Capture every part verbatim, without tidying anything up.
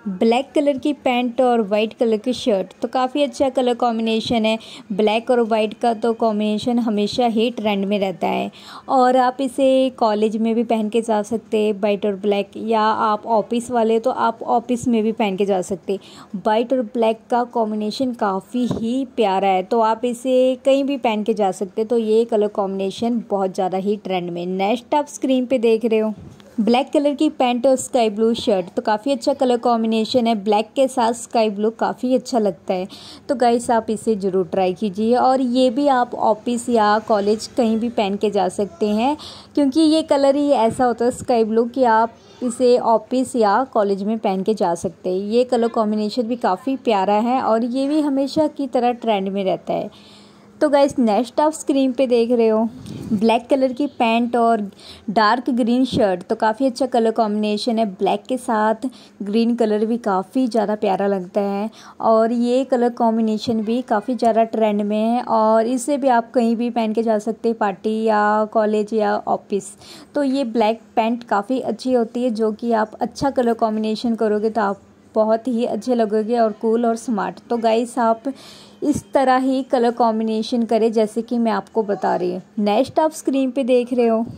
Black colour की pant और white colour की शर्ट तो काफ़ी अच्छा कलर कॉम्बिनेशन है। ब्लैक और वाइट का तो कॉम्बिनेशन हमेशा ही ट्रेंड में रहता है और आप इसे कॉलेज में भी पहन के जा सकते हैं वाइट और ब्लैक, या आप ऑफिस वाले तो आप ऑफिस में भी पहन के जा सकते। वाइट और ब्लैक का कॉम्बिनेशन काफ़ी ही प्यारा है, तो आप इसे कहीं भी पहन के जा सकते। तो ये कलर कॉम्बिनेशन बहुत ज़्यादा ही ट्रेंड में। नेक्स्ट आप स्क्रीन पे देख रहे हो ब्लैक कलर की पैंट और स्काई ब्लू शर्ट, तो काफ़ी अच्छा कलर कॉम्बिनेशन है। ब्लैक के साथ स्काई ब्लू काफ़ी अच्छा लगता है, तो गाइस आप इसे ज़रूर ट्राई कीजिए। और ये भी आप ऑफिस या कॉलेज कहीं भी पहन के जा सकते हैं, क्योंकि ये कलर ही ऐसा होता है स्काई ब्लू कि आप इसे ऑफिस या कॉलेज में पहन के जा सकते हैं। ये कलर कॉम्बिनेशन भी काफ़ी प्यारा है और ये भी हमेशा की तरह ट्रेंड में रहता है। तो गाइस नेक्स्ट आप स्क्रीन पे देख रहे हो ब्लैक कलर की पैंट और डार्क ग्रीन शर्ट, तो काफ़ी अच्छा कलर कॉम्बिनेशन है। ब्लैक के साथ ग्रीन कलर भी काफ़ी ज़्यादा प्यारा लगता है और ये कलर कॉम्बिनेशन भी काफ़ी ज़्यादा ट्रेंड में है और इसे भी आप कहीं भी पहन के जा सकते हैं, पार्टी या कॉलेज या ऑफिस। तो ये ब्लैक पैंट काफ़ी अच्छी होती है, जो कि आप अच्छा कलर कॉम्बिनेशन करोगे तो आप बहुत ही अच्छे लगोगे और कूल और स्मार्ट। तो गाइस आप इस तरह ही कलर कॉम्बिनेशन करें जैसे कि मैं आपको बता रही हूँ। नेक्स्ट आप स्क्रीन पे देख रहे हो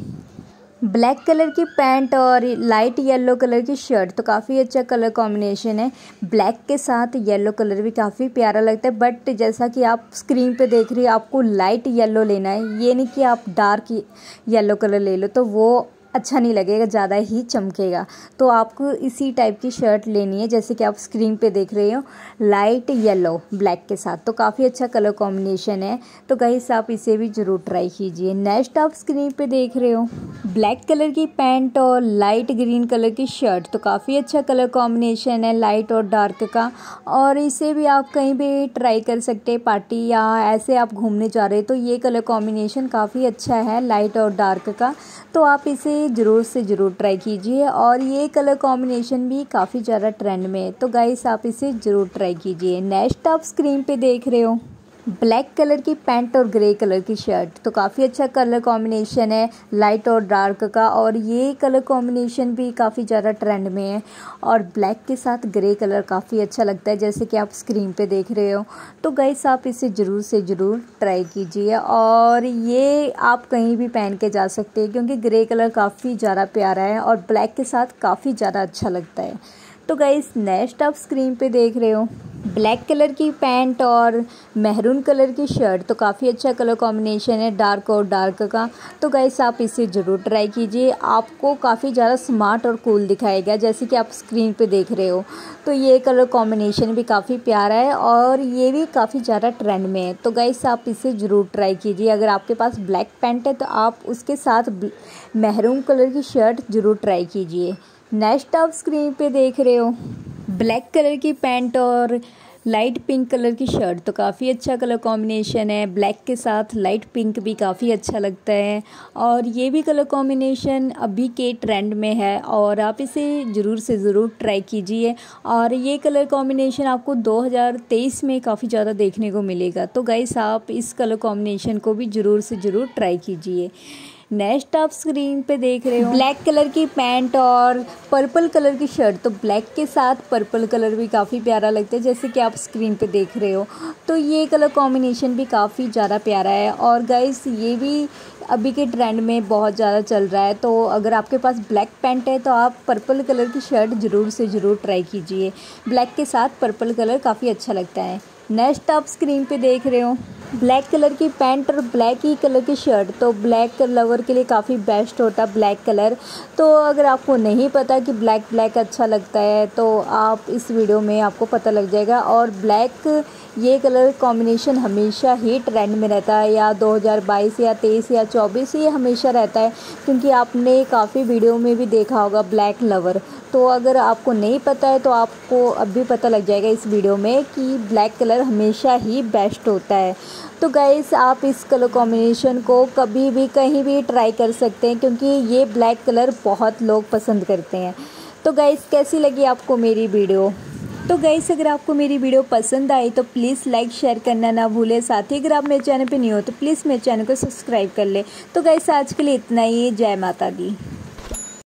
ब्लैक कलर की पैंट और लाइट येलो कलर की शर्ट, तो काफ़ी अच्छा कलर कॉम्बिनेशन है। ब्लैक के साथ येलो कलर भी काफ़ी प्यारा लगता है, बट जैसा कि आप स्क्रीन पे देख रही हो आपको लाइट येलो लेना है, ये नहीं कि आप डार्क येलो कलर ले लो, तो वो अच्छा नहीं लगेगा, ज़्यादा ही चमकेगा। तो आपको इसी टाइप की शर्ट लेनी है जैसे कि आप स्क्रीन पे देख रहे हो, लाइट येलो ब्लैक के साथ, तो काफ़ी अच्छा कलर कॉम्बिनेशन है। तो गाइस आप इसे भी ज़रूर ट्राई कीजिए। नेक्स्ट आप स्क्रीन पे देख रहे हो ब्लैक कलर की पैंट और लाइट ग्रीन कलर की शर्ट, तो काफ़ी अच्छा कलर कॉम्बिनेशन है लाइट और डार्क का, और इसे भी आप कहीं भी ट्राई कर सकते हैं, पार्टी या ऐसे आप घूमने जा रहे हैं, तो ये कलर कॉम्बिनेशन काफ़ी अच्छा है लाइट और डार्क का, तो आप इसे ज़रूर से ज़रूर ट्राई कीजिए। और ये कलर कॉम्बिनेशन भी काफ़ी ज़्यादा ट्रेंड में है, तो गाइस आप इसे ज़रूर ट्राई कीजिए। नेक्स्ट आप स्क्रीन पे देख रहे हो ब्लैक कलर की पैंट और ग्रे कलर की शर्ट, तो काफ़ी अच्छा कलर कॉम्बिनेशन है लाइट और डार्क का, और ये कलर कॉम्बिनेशन भी काफ़ी ज़्यादा ट्रेंड में है और ब्लैक के साथ ग्रे कलर काफ़ी अच्छा लगता है जैसे कि आप स्क्रीन पे देख रहे हो। तो गाइस आप इसे ज़रूर से ज़रूर ट्राई कीजिए और ये आप कहीं भी पहन के जा सकते हैं, क्योंकि ग्रे कलर काफ़ी ज़्यादा प्यारा है और ब्लैक के साथ काफ़ी ज़्यादा अच्छा लगता है। तो गाइस नेक्स्ट आप स्क्रीन पे देख रहे हो ब्लैक कलर की पैंट और मैरून कलर की शर्ट, तो काफ़ी अच्छा कलर कॉम्बिनेशन है डार्क और डार्क का, तो गाइस आप इसे ज़रूर ट्राई कीजिए। आपको काफ़ी ज़्यादा स्मार्ट और कूल दिखाएगा जैसे कि आप स्क्रीन पे देख रहे हो। तो ये कलर कॉम्बिनेशन भी काफ़ी प्यारा है और ये भी काफ़ी ज़्यादा ट्रेंड में है, तो गाइस आप इसे ज़रूर ट्राई कीजिए। अगर आपके पास ब्लैक पैंट है तो आप उसके साथ मैरून कलर की शर्ट ज़रूर ट्राई कीजिए। नेक्स्ट आप स्क्रीन पे देख रहे हो ब्लैक कलर की पैंट और लाइट पिंक कलर की शर्ट, तो काफ़ी अच्छा कलर कॉम्बिनेशन है। ब्लैक के साथ लाइट पिंक भी काफ़ी अच्छा लगता है और ये भी कलर कॉम्बिनेशन अभी के ट्रेंड में है और आप इसे ज़रूर से ज़रूर ट्राई कीजिए। और ये कलर कॉम्बिनेशन आपको दो हज़ार तेईस में काफ़ी ज़्यादा देखने को मिलेगा, तो गाइस आप इस कलर कॉम्बिनेशन को भी ज़रूर से ज़रूर ट्राई कीजिए। नेक्स्ट आप स्क्रीन पे देख रहे हो ब्लैक कलर की पैंट और पर्पल कलर की शर्ट, तो ब्लैक के साथ पर्पल कलर भी काफ़ी प्यारा लगता है जैसे कि आप स्क्रीन पे देख रहे हो। तो ये कलर कॉम्बिनेशन भी काफ़ी ज़्यादा प्यारा है और गाइस ये भी अभी के ट्रेंड में बहुत ज़्यादा चल रहा है। तो अगर आपके पास ब्लैक पैंट है तो आप पर्पल कलर की शर्ट ज़रूर से ज़रूर ट्राई कीजिए। ब्लैक के साथ पर्पल कलर काफ़ी अच्छा लगता है। नेक्स्ट आप स्क्रीन पे देख रहे हो ब्लैक कलर की पैंट और ब्लैक ही कलर की शर्ट, तो ब्लैक लवर के लिए काफ़ी बेस्ट होता ब्लैक कलर। तो अगर आपको नहीं पता कि ब्लैक ब्लैक अच्छा लगता है तो आप इस वीडियो में आपको पता लग जाएगा। और ब्लैक ये कलर कॉम्बिनेशन हमेशा ही ट्रेंड में रहता है, या दो हज़ार बाईस या तेईस या चौबीस ये हमेशा रहता है, क्योंकि आपने काफ़ी वीडियो में भी देखा होगा ब्लैक लवर। तो अगर आपको नहीं पता है तो आपको अब भी पता लग जाएगा इस वीडियो में कि ब्लैक कलर हमेशा ही बेस्ट होता है। तो गाइस आप इस कलर कॉम्बिनेशन को कभी भी कहीं भी ट्राई कर सकते हैं, क्योंकि ये ब्लैक कलर बहुत लोग पसंद करते हैं। तो गाइस कैसी लगी आपको मेरी वीडियो? तो गाइस अगर आपको मेरी वीडियो पसंद आई तो प्लीज़ लाइक शेयर करना ना भूलें। साथ ही अगर आप मेरे चैनल पे न्यू हो तो प्लीज़ मेरे चैनल को सब्सक्राइब कर ले। तो गाइस आज के लिए इतना ही। जय माता दी।